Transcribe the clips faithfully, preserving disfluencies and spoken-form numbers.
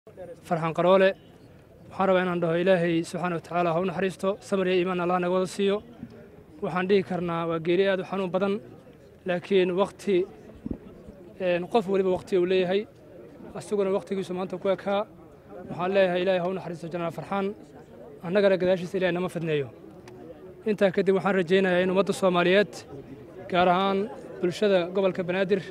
farxan qaroole waxaan rabaa inaan dhaho ilaahay subxaana wa tacaala ha u naxariisto samir iyo iimaan allah naga wada siiyo waxaan dhihi karnaa waa geeri aad u xanuun badan laakiin waqti qof waliba waqti uu leeyahay asaguna waqtigiisu maanta ku ekaa waxaan leeyahay ilaahay ha u naxariisto janaal farxaan annagana gadaashiisa ilaahay nama fidneeyo intaa kadib waxaan rajaynayaa in ummadda Soomaaliyeed gaar ahaan bulshada gobolka Banaadir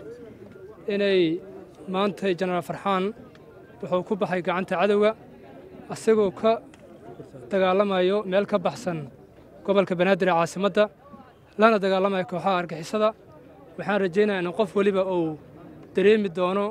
inay maanta janaal farxaan wuxuu ku baxay gacanta cadawga asagoo ka dagaalamayo meel ka baxsan gobolka Banaadir ee caasimadda lana dagaalamayo kooxaha argixisada waxaan rajaynayaa in qof waliba uu dareemi doono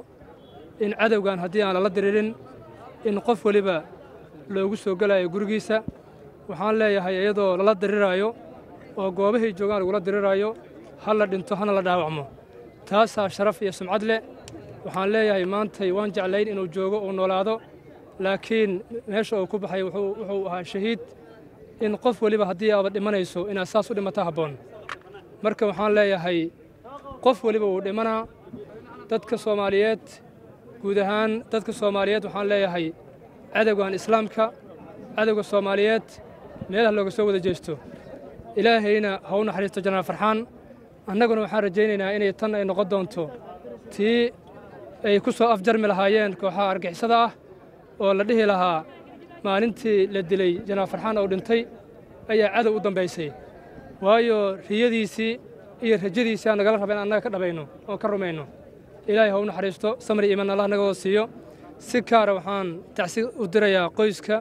in cadawgan haddii aan la diriirin in qof waliba loogu soo galayo gurigiisa waxaan leeyahay iyadoo lala dirirayo oo goobahay joogaan lagu la dirirayo hal la dhinto hana la dhaawacmo taasaa sharaf iyo sumcad leh waxaan leeyahay maantay waan jeclayn inuu joogo oo noolaado laakiin meesha uu ku baxay wuxuu wuxuu ahaa shahiid in qof waliba haddii aad dhimanayso inaad saas u dhimato habboon marka waxaan leeyahay qof waliba uu dhimanaa dadka Soomaaliyeed guud ahaan dadka Soomaaliyeed waxaan leeyahay cadawgan islaamka cadawga Soomaaliyeed meelaha looga soo wada jeesto ilaahayna ha u naxariisto janaal farxaan annaguna waxaan rajaynaynaa inay tan ay noqon doonto tii ay ku soo afjarmi lahaayeen kooxaha argixisada ah oo la dhihi lahaa maalintii la dilay janaal farxaan oo dhintay ayaa cadow u dambaysay waayo riyadiisii iyo rajadiisii aan nagala rabay in annaga ka dhabayno oo ka rumayno ilaahay ha u naxariisto samir iyo iimaan allah naga wada siiyo si gaara waxaan tacsi u dirayaa qoyska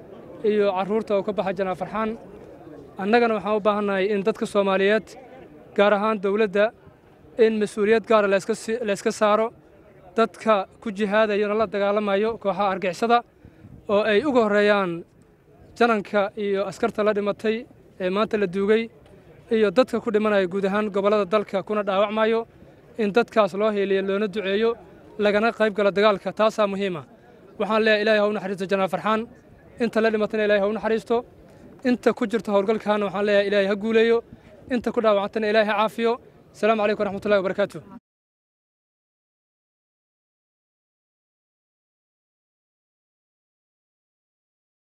iyo carruurta oo ka baxa janaal farxaan annagana waxaan u baahannahay in dadka Soomaaliyeed gaar ahaan dawladda in mas'uuliyad gaar la iska la iska saaro dadka ku jihaadayo la dagaalamayo kooxaha argixisada oo ay ugu horeeyaan jananka iyo askarta la dhimatay ee maanta la duugay iyo dadka ku dhimanaya guud ahaan gobolada dalka kuna dhaawacmayo in dadkaas loo heeliyo loona duceeyo lagana qayb gala dagaalka taasaa muhiima waxaan leeyahay ilaahay ha u naxariisto janaal farxaan inta la dhimatana ilaahay ha u naxariisto inta ku jirta howlgalkaana waxaan leeyahay ilaahay ha guuleeyo inta ku dhaawacantana ilaahay ha caafiyo asalaamu calaykum waraxmatullahi wabarakaatuh